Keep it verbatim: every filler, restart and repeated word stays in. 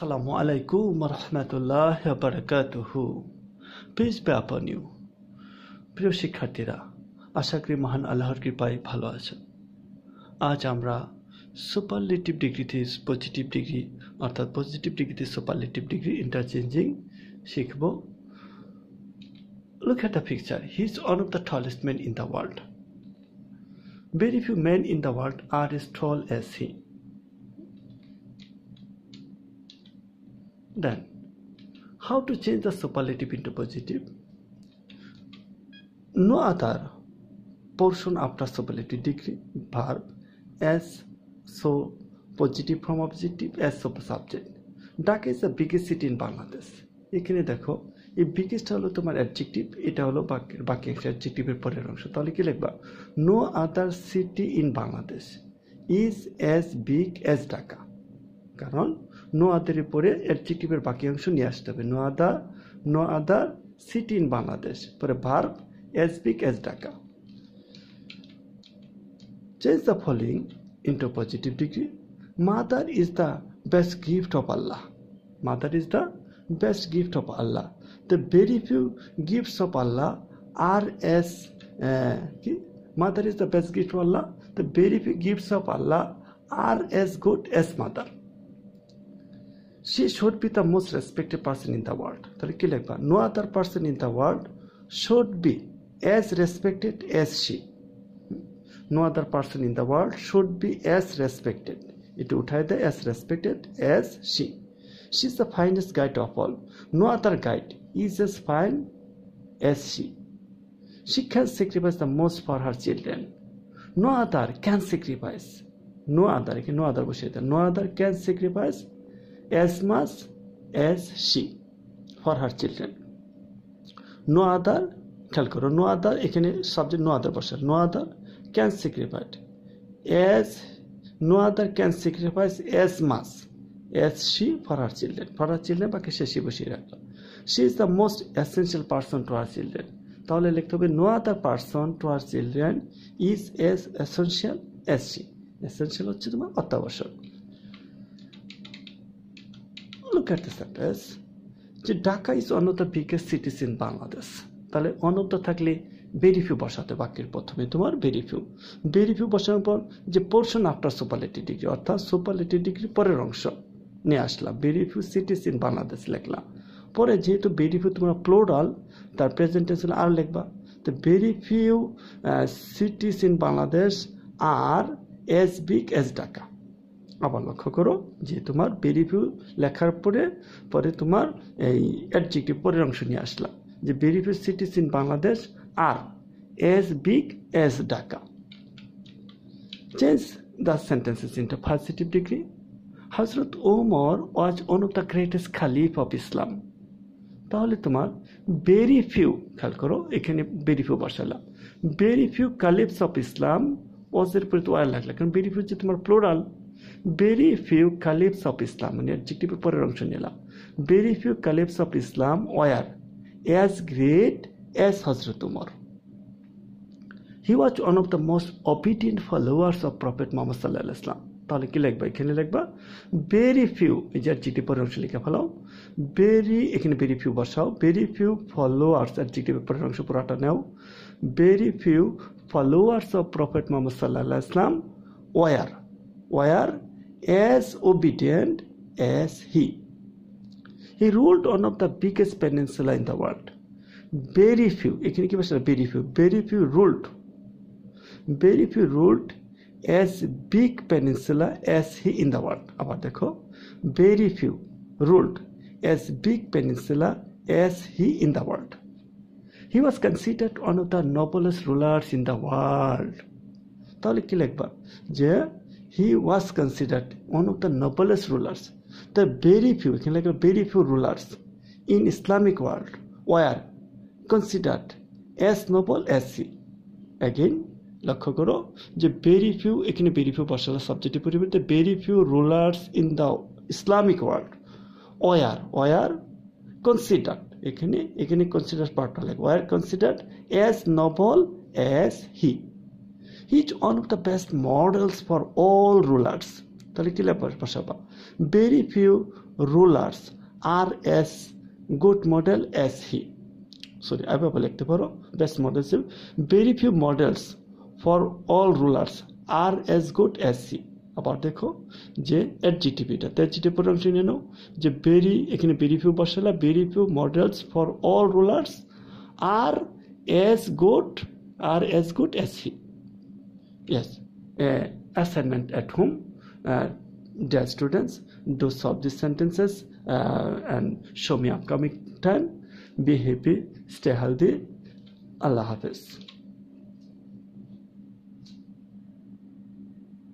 Assalamu alaikum wa rahmatullahi wa barakatuhu. Peace be upon you. প্রিয় শিক্ষার্থীরা, আশা করি মহান আল্লাহর কৃপায় ভালো আছেন। আজ আমরা সুপারলেটিভ ডিগ্রি থেকে পজিটিভ ডিগ্রি অর্থাৎ পজিটিভ ডিগ্রি থেকে সুপারলেটিভ ডিগ্রি ইন্টারচেঞ্জিং শিখব। Look at the picture. He is one of the tallest men in the world. Very few men in the world are as tall as he. Then, how to change the superlative into positive? No other portion after superlative degree verb as so positive from objective as so subject. Dhaka is the biggest city in Bangladesh. এখানে দেখো এই biggest হলো তোমার adjective, এটা হলো বাক্যের বাকি অংশ অ্যাডজেক্টিভের পরের অংশ। তাহলে কি লিখবা? No other city in Bangladesh is as big as Dhaka. কারণ নো আদারের পরে অ্যাডজেক্টিভের বাকি অংশ নিয়ে আসতে হবে। No other no other city in Bangladesh পরে verb as big as Dhaka. Change the following into positive degree. Mother is the best gift of Allah. Mother is the best gift of Allah. The very few gifts of Allah are as uh, mother is the best gift of Allah. The very few gifts of Allah are as good as mother. She should be the most respected person in the world. তাহলে কি লিখবা? No other person in the world should be as respected as she. No other person in the world should be as respected. এটা উঠায় দেয় as respected as she. She is the finest guide of all. No other guide is as fine as she. She can sacrifice the most for her children. No other can sacrifice. No other, no other, no other can sacrifice as much as she for her children. No other, no other, subject no other person. No other can sacrifice as no other can sacrifice as much as she for her children. For her children বাকি সে she বসিয়ে রাখলো। She is the most essential person to her children. তাহলে লিখতে হবে no other person to her children is as essential as she. Essential হচ্ছে তোমার অত্যাবশ্যক। Look at the sentence. যে Dhaka is one of the biggest cities in Bangladesh. তাহলে one of the থাকলে very few বসাতে বাক্যের প্রথমে তোমার very few. very few বসানোর পর যে portion after superlative degree অর্থাৎ superlative degree পরের অংশ নিয়ে আসলাম। Very few cities in Bangladesh লিখলাম। পরে যেহেতু ভেরি ফিউ তোমার প্লোরাল তার প্রেজেন্ট টেন্স আর লিখবা। তো very few cities in Bangladesh are as big as Dhaka. আবার লক্ষ্য করো যে তোমার ভেরি ফিউ লেখার পরে পরে তোমার এই অ্যাডজেক্টিভ পরের অংশ নিয়ে আসলাম যে very few cities in Bangladesh are as big as Dhaka. Change the sentences into positive degree. Hazrat Omar was one of the greatest caliph of Islam. তাহলে তোমার ভেরি ফিউ, খেয়াল করো এখানে ভেরি ফিউ বসালাম। Very few caliphs of Islam ওয়াজের পরে তো war লাগলো, কারণ ভেরি ফিউ যে তোমার plural. Very few caliphs of Islam মানে অ্যাডজেক্টিভের পরের অংশ নিলাম। Very few caliphs of Islam were as great as Hazrat Omar. He was one of the most obedient followers of prophet Muhammad সাল্লাল্লাহু আলাইহি ওয়াসাল্লাম। তাহলে কি লিখবা? এখানে লিখবা ভেরি ফিউ, এই যে অ্যাডজেক্টিভ পরের অংশ লিখে ফেলাও। ভেরি এখানে ভেরি ফিউ বসাও। ভেরি ফিউ ফলোয়ার্স অ্যাডজেক্টিভের পরের অংশ পুরোটা নাও। Very few followers of prophet Muhammad সাল্লাল্লাহু আলাইহি ওয়াসাল্লাম were were as obedient as he. He ruled one of the biggest peninsula in the world. Very few এখানে কি বসালো? Very few. Very few ruled very few ruled as big peninsula as he in the world. আবার দেখো very few ruled as big peninsula as he in the world. He was considered one of the noblest rulers in the world. তাহলে কি লিখবা? যে he was considered one of the noblest rulers. The very few এখানে লিখবা very few rulers in Islamic world were considered as noble as he. Again লক্ষ্য করো যে very few এখানে ভেরি ফিউ বসালো সাবজেক্টের পরিবর্তে very few rulers in the Islamic world were were considered এখানে এখানে কনসিডার পার্টটা লাগে were considered as noble as he. He is one of the best models for all rulers. তাহলে কি বসাবা? Very few rulers are as good model as he. Sorry, এভাবে লিখতে পারো best models. Very few models for all rulers are as good as he. আবার দেখো যে অ্যাডজেক্টিভটা adjective অংশ নিয়ে নাও যে very এখানে very few বসালা very few models for all rulers are as good are as good as he. Yes, uh, assignment at home. Uh, dear students, do solve these sentences uh, and show me upcoming time. Be happy, stay healthy. Allah Hafiz.